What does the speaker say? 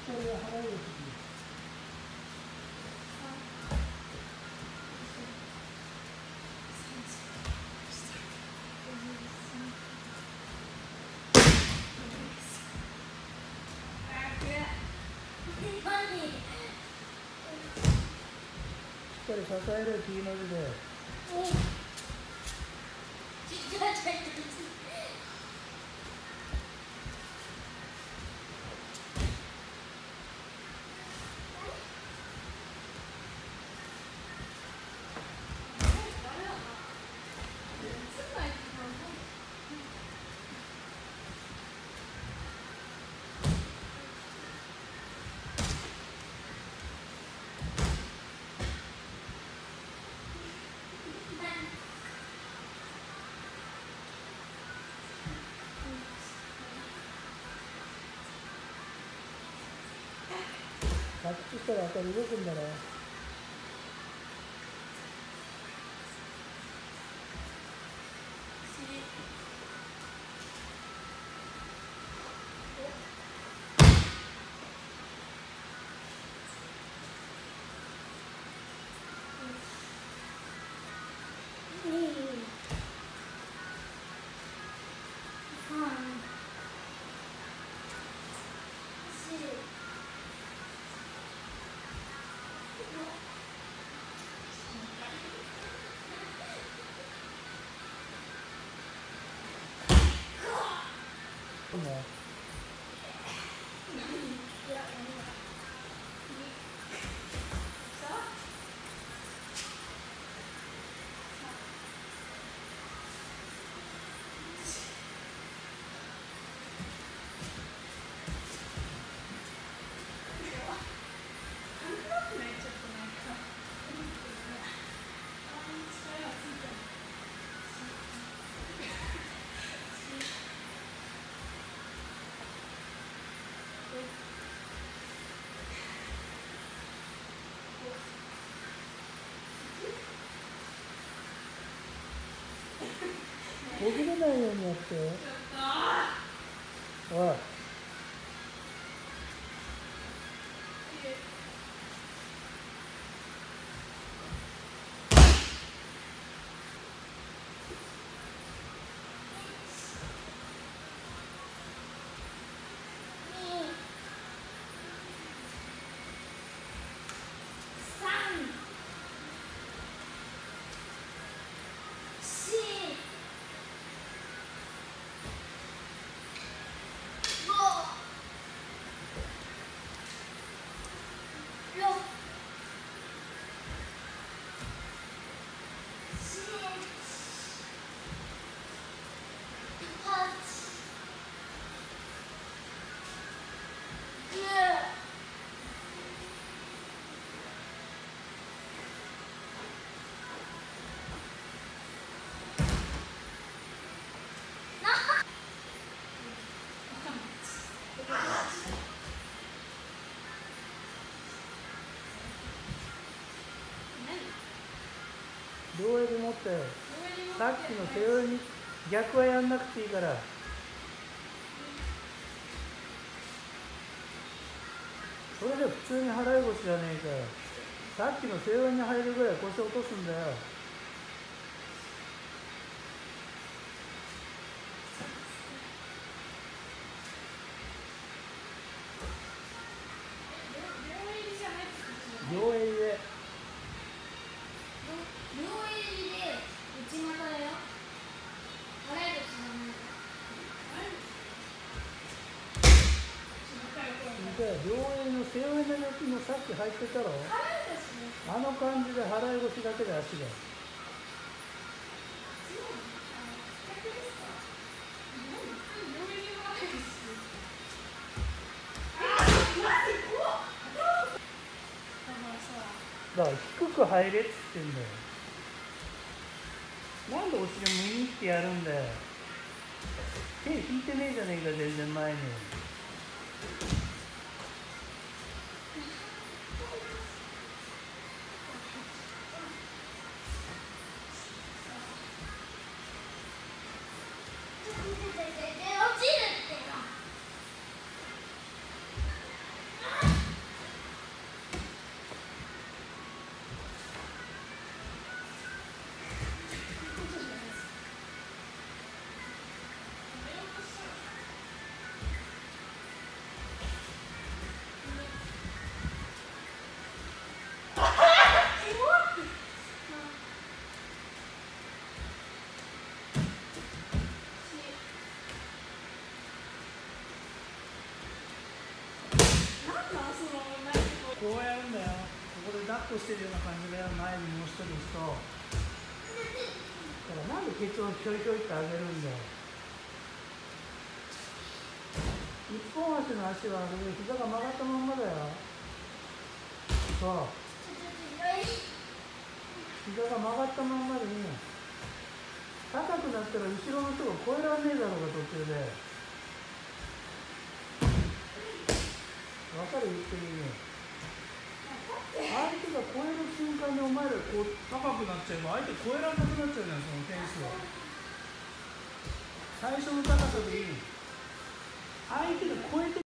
れが払うよ。しっかり支えるTの字で。タッチしたら当たり動くんだろ。途切れないようにやって。おい。両襟持って、さっきの背負いに逆はやんなくていいから。それで普通に払い腰じゃねえかよ。さっきの背負いに入るぐらい腰落とすんだよ。両襟で。両襟の背負いの時もさっき入ってたろ。あの感じで払い腰だけで足が。だから低く入れっつってんだよ。なんでお尻向いてやるんだよ。手引いてねえじゃねえか、全然前に。 落ちるってよ。 こうやるんだよ。ここで抱っこしてるような感じで前にもう一人と。だからなんでケツをひょいひょいって上げるんだよ。一本足の足は膝が曲がったまんまだよ。そう。膝が曲がったまんまでいいの。高くなったら後ろの人が越えられねえだろうが途中で。分かる言ってるね。相手が越える瞬間にお前らこう高くなっちゃえば相手越えられなくなっちゃうじゃん、その点数を。最初の高さでいい。相手が越えて